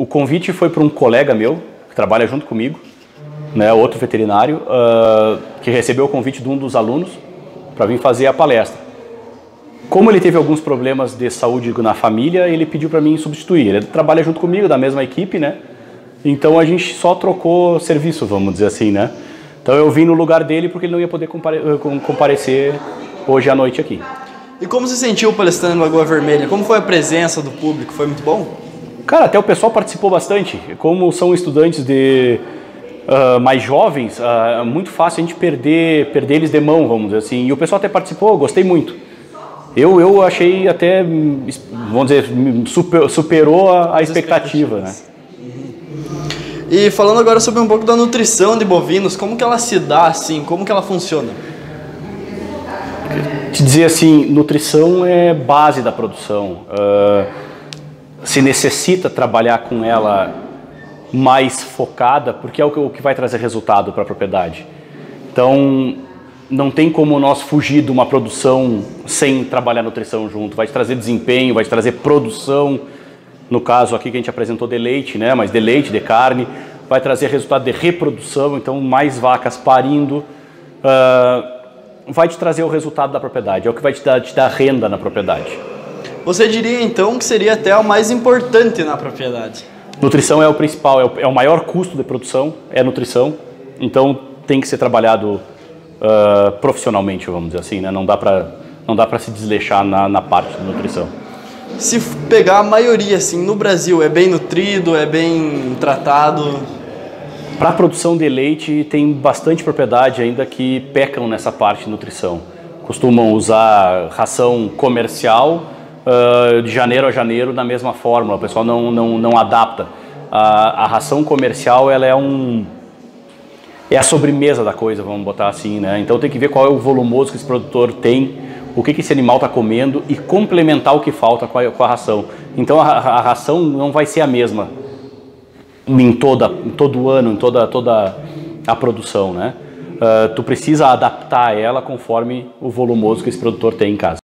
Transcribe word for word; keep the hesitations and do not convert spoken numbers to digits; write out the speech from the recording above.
o convite foi para um colega meu, que trabalha junto comigo, né, outro veterinário, uh, que recebeu o convite de um dos alunos para vir fazer a palestra. Como ele teve alguns problemas de saúde na família, ele pediu para mim substituir. Ele trabalha junto comigo, da mesma equipe, né? Então a gente só trocou serviço, vamos dizer assim, né? Então eu vim no lugar dele porque ele não ia poder compare comparecer hoje à noite aqui. E como se sentiu palestrando no Lagoa Vermelha? Como foi a presença do público? Foi muito bom? Cara, até o pessoal participou bastante. Como são estudantes de uh, mais jovens, uh, é muito fácil a gente perder, perder eles de mão, vamos dizer assim. E o pessoal até participou, gostei muito. Eu, eu achei até, vamos dizer, super, superou a, a expectativa, né? E falando agora sobre um pouco da nutrição de bovinos, como que ela se dá assim, como que ela funciona? Te dizer assim, nutrição é base da produção. Uh, se necessita trabalhar com ela mais focada, porque é o que, o que vai trazer resultado para a propriedade. Então, não tem como nós fugir de uma produção sem trabalhar nutrição junto. Vai te trazer desempenho, vai te trazer produção. No caso aqui que a gente apresentou de leite, né? Mas de leite, de carne, vai trazer resultado de reprodução, então mais vacas parindo, uh, vai te trazer o resultado da propriedade, é o que vai te dar, te dar renda na propriedade. Você diria então que seria até o mais importante na propriedade? Nutrição é o principal, é o, é o maior custo de produção, é a nutrição, então tem que ser trabalhado uh, profissionalmente, vamos dizer assim, né? Não dá para não dá para se desleixar na, na parte de nutrição. Se pegar a maioria, assim, no Brasil, é bem nutrido, é bem tratado? Para a produção de leite, tem bastante propriedade ainda que pecam nessa parte de nutrição. Costumam usar ração comercial uh, de janeiro a janeiro na mesma fórmula, o pessoal não, não, não adapta. A, a ração comercial, ela é um... é a sobremesa da coisa, vamos botar assim, né? Então tem que ver qual é o volumoso que esse produtor tem, o que, que esse animal está comendo e complementar o que falta com a, com a ração. Então a, a ração não vai ser a mesma em, toda, em todo ano, em toda, toda a produção, né? Uh, tu precisa adaptar ela conforme o volumoso que esse produtor tem em casa.